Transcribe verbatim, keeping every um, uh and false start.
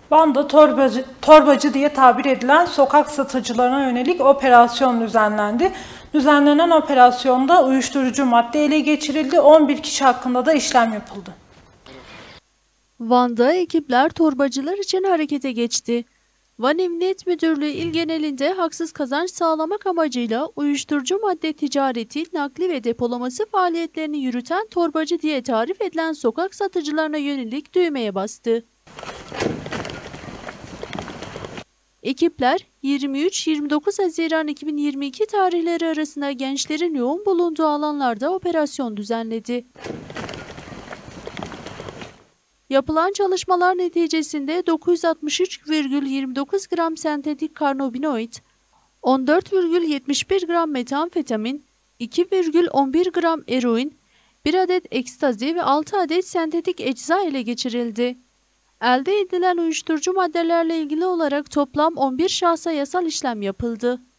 Van'da torbacı, torbacı diye tabir edilen sokak satıcılarına yönelik operasyon düzenlendi. Düzenlenen operasyonda uyuşturucu madde ele geçirildi. on bir kişi hakkında da işlem yapıldı. Van'da ekipler torbacılar için harekete geçti. Van Emniyet Müdürlüğü il genelinde haksız kazanç sağlamak amacıyla uyuşturucu madde ticareti, nakli ve depolaması faaliyetlerini yürüten torbacı diye tarif edilen sokak satıcılarına yönelik düğmeye bastı. Ekipler yirmi üç yirmi dokuz Haziran iki bin yirmi iki tarihleri arasında gençlerin yoğun bulunduğu alanlarda operasyon düzenledi. Yapılan çalışmalar neticesinde dokuz yüz altmış üç virgül yirmi dokuz gram sentetik karnabinoid, on dört virgül yetmiş bir gram metamfetamin, iki virgül on bir gram eroin, bir adet ekstazi ve altı adet sentetik ecza ele geçirildi. Elde edilen uyuşturucu maddelerle ilgili olarak toplam on bir şahsa yasal işlem yapıldı.